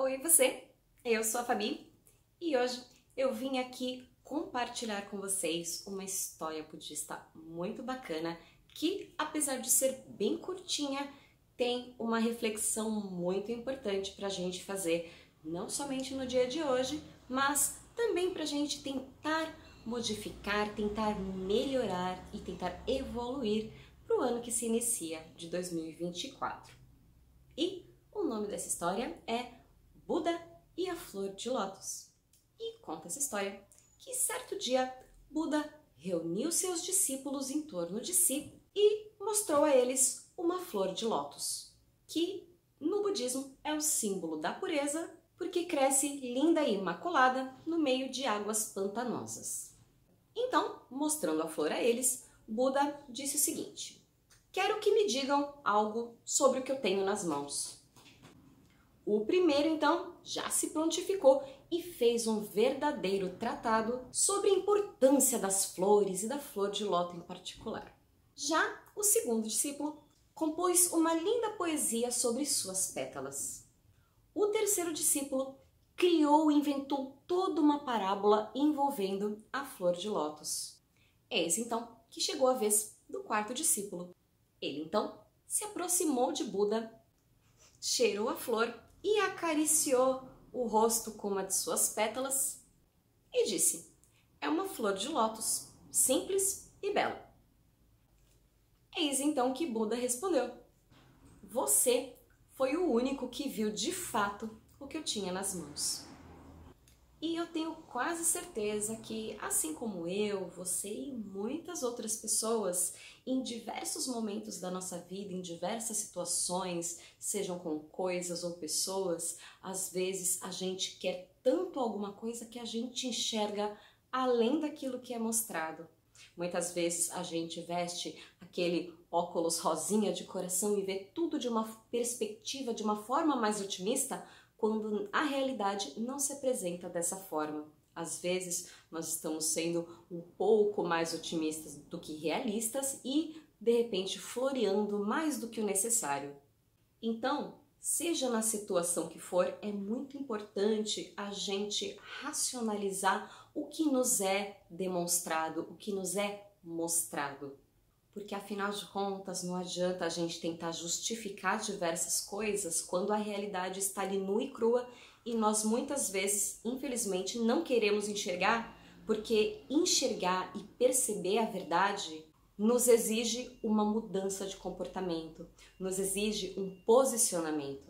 Oi você, eu sou a Fabi e hoje eu vim aqui compartilhar com vocês uma história budista muito bacana que, apesar de ser bem curtinha, tem uma reflexão muito importante para a gente fazer, não somente no dia de hoje, mas também para a gente tentar modificar, tentar melhorar e tentar evoluir para o ano que se inicia, de 2024. E o nome dessa história é Buda e a Flor de Lótus. E conta essa história que certo dia Buda reuniu seus discípulos em torno de si e mostrou a eles uma flor de lótus, que no budismo é o símbolo da pureza porque cresce linda e imaculada no meio de águas pantanosas. Então, mostrando a flor a eles, Buda disse o seguinte: quero que me digam algo sobre o que eu tenho nas mãos. O primeiro, então, já se prontificou e fez um verdadeiro tratado sobre a importância das flores e da flor de lótus em particular. Já o segundo discípulo compôs uma linda poesia sobre suas pétalas. O terceiro discípulo criou e inventou toda uma parábola envolvendo a flor de lótus. Eis então que chegou a vez do quarto discípulo. Ele então se aproximou de Buda, cheirou a flor e acariciou o rosto com uma de suas pétalas e disse: é uma flor de lótus, simples e bela. Eis então que Buda respondeu: você foi o único que viu de fato o que eu tinha nas mãos. E eu tenho quase certeza que, assim como eu, você e muitas outras pessoas, em diversos momentos da nossa vida, em diversas situações, sejam com coisas ou pessoas, às vezes a gente quer tanto alguma coisa que a gente enxerga além daquilo que é mostrado. Muitas vezes a gente veste aquele óculos rosinha de coração e vê tudo de uma perspectiva, de uma forma mais otimista, quando a realidade não se apresenta dessa forma. Às vezes nós estamos sendo um pouco mais otimistas do que realistas e, de repente, floreando mais do que o necessário. Então, seja na situação que for, é muito importante a gente racionalizar o que nos é demonstrado, o que nos é mostrado. Porque afinal de contas não adianta a gente tentar justificar diversas coisas quando a realidade está ali nua e crua e nós muitas vezes, infelizmente, não queremos enxergar, porque enxergar e perceber a verdade nos exige uma mudança de comportamento, nos exige um posicionamento.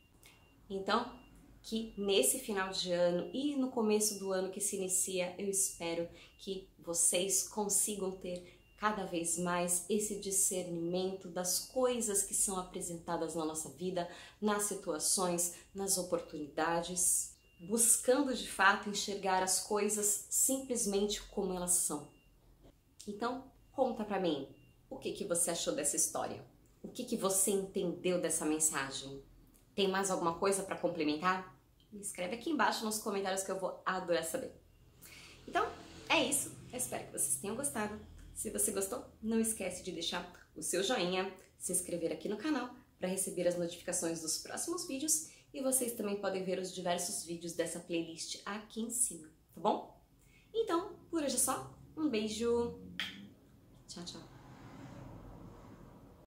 Então, que nesse final de ano e no começo do ano que se inicia, eu espero que vocês consigam ter cada vez mais esse discernimento das coisas que são apresentadas na nossa vida, nas situações, nas oportunidades, buscando de fato enxergar as coisas simplesmente como elas são. Então, conta pra mim, o que você achou dessa história? O que você entendeu dessa mensagem? Tem mais alguma coisa para complementar? Me escreve aqui embaixo nos comentários que eu vou adorar saber. Então, é isso. Eu espero que vocês tenham gostado. Se você gostou, não esquece de deixar o seu joinha, se inscrever aqui no canal para receber as notificações dos próximos vídeos e vocês também podem ver os diversos vídeos dessa playlist aqui em cima, tá bom? Então, por hoje é só. Um beijo. Tchau, tchau.